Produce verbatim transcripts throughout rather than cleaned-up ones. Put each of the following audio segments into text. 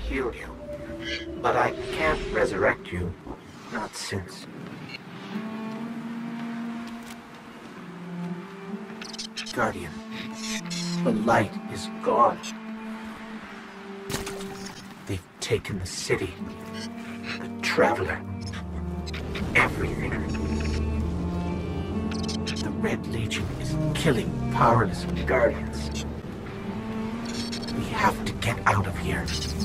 heal you, but I can't resurrect you. Not since. Guardian, the light is gone. They've taken the city, the Traveler, everything. The Red Legion is killing powerless Guardians. We have to get out of here.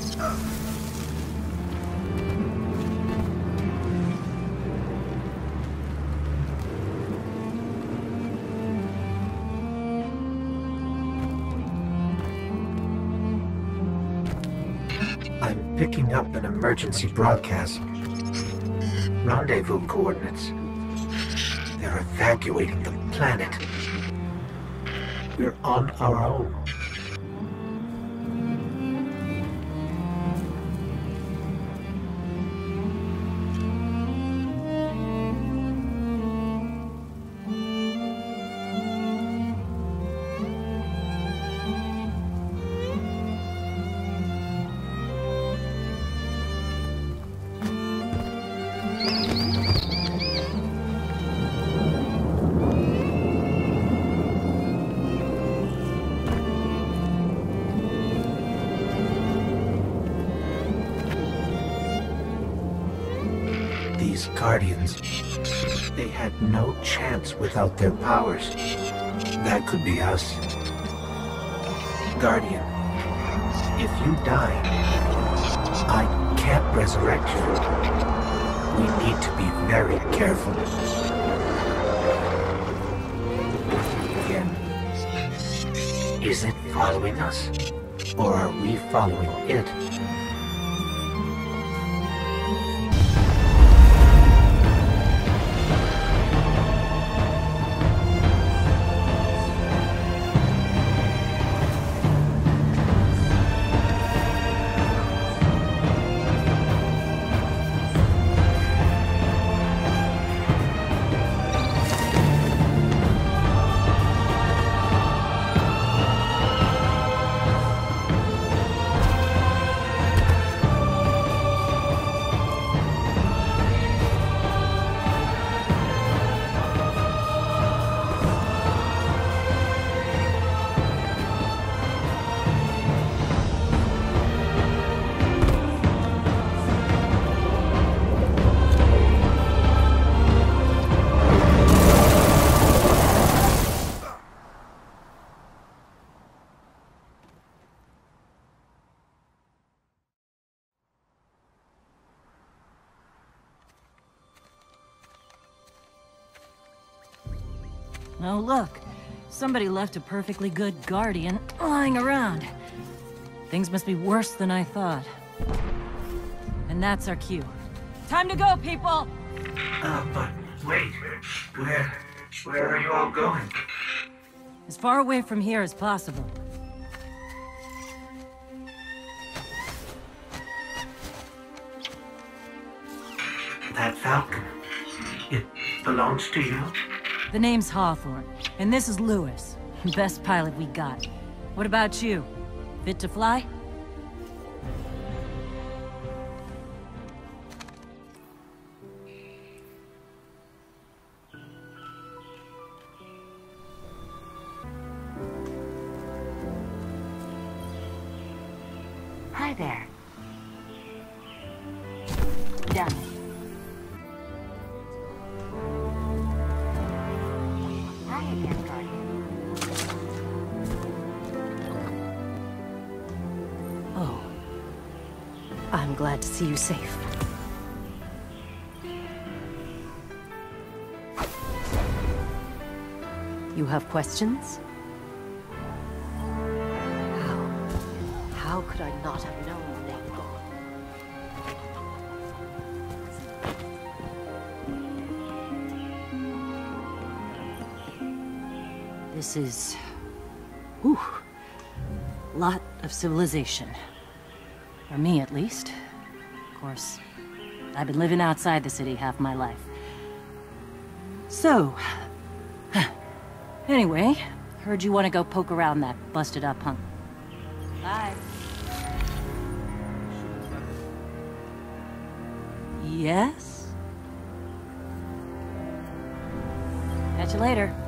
I'm picking up an emergency broadcast. Rendezvous coordinates. They're evacuating the planet. We're on our own. These Guardians, they had no chance without their powers. That could be us. Guardian, if you die, I can't resurrect you. We need to be very careful. Again, is it following us? Or are we following it? Oh, look. Somebody left a perfectly good Guardian lying around. Things must be worse than I thought. And that's our cue. Time to go, people! Uh, but wait. Where... where are you all going? As far away from here as possible. That Falcon, it belongs to you? The name's Hawthorne, and this is Lewis. Best pilot we got. What about you? Fit to fly? Hi there. Done. Hi again, Guardian. Oh. I'm glad to see you safe. You have questions? How? How could I not have known they were gone? This is... whew. Lot of civilization. For me, at least. Of course, I've been living outside the city half my life. So... anyway, heard you want to go poke around that busted-up hunk. Bye. Yes? Catch you later.